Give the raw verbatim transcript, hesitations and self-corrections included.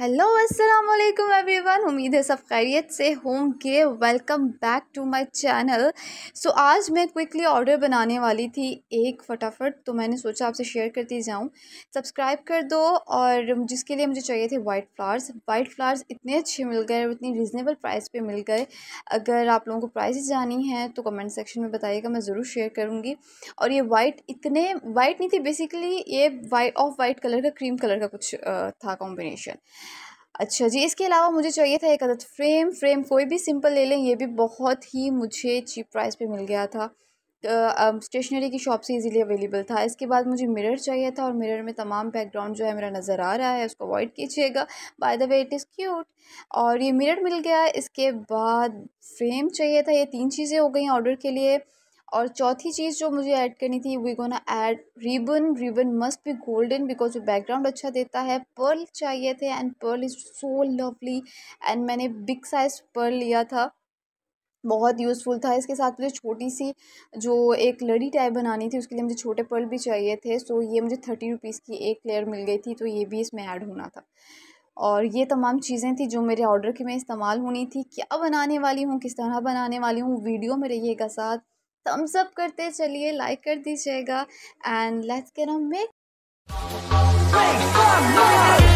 Hello अस्सलाम वालेकुम everyone. उम्मीद है सब खैरियत से होंगे। Welcome back to my channel. So आज मैं क्विकली ऑर्डर बनाने वाली थी एक फटाफट, तो मैंने सोचा आपसे शेयर करती जाऊं। सब्सक्राइब कर दो। और जिसके लिए मुझे चाहिए थे वाइट फ्लावर्स। वाइट फ्लावर्स इतने अच्छे मिल गए और इतनी रीज़नेबल प्राइस पे मिल गए। अगर आप लोगों को प्राइस जानी है तो कमेंट सेक्शन में बताइएगा, मैं ज़रूर शेयर करूँगी। और ये वाइट इतने वाइट नहीं थी, बेसिकली ये वाइट ऑफ वाइट कलर का क्रीम कलर का कुछ था कॉम्बिनेशन। अच्छा जी, इसके अलावा मुझे चाहिए था एक अदद फ्रेम। फ्रेम कोई भी सिंपल ले लें, ये भी बहुत ही मुझे चीप प्राइस पे मिल गया था। स्टेशनरी की शॉप से इजीली अवेलेबल था। इसके बाद मुझे मिरर चाहिए था, और मिरर में तमाम बैकग्राउंड जो है मेरा नज़र आ रहा है, उसको अवॉइड कीजिएगा। By the way it is cute. और ये मिरर मिल गया। इसके बाद फ्रेम चाहिए था। ये तीन चीज़ें हो गई ऑर्डर के लिए। और चौथी चीज़ जो मुझे ऐड करनी थी, we gonna add ribbon. Ribbon must be golden because वो बैकग्राउंड अच्छा देता है। पर्ल चाहिए थे and pearl is so lovely. And मैंने बिग साइज पर्ल लिया था, बहुत यूज़फुल था। इसके साथ मुझे छोटी सी जो एक लड़ी टाइप बनानी थी, उसके लिए मुझे छोटे पर्ल भी चाहिए थे। सो ये मुझे थर्टी रुपीज़ की एक लेयर मिल गई थी, तो ये भी इसमें ऐड होना था। और ये तमाम चीज़ें थी जो मेरे ऑर्डर की में इस्तेमाल होनी थी। क्या बनाने वाली हूँ, किस तरह बनाने वाली हूँ, वीडियो में रहिएगा साथ। थम्स अप करते चलिए, लाइक कर दीजिएगा। And let's get on make.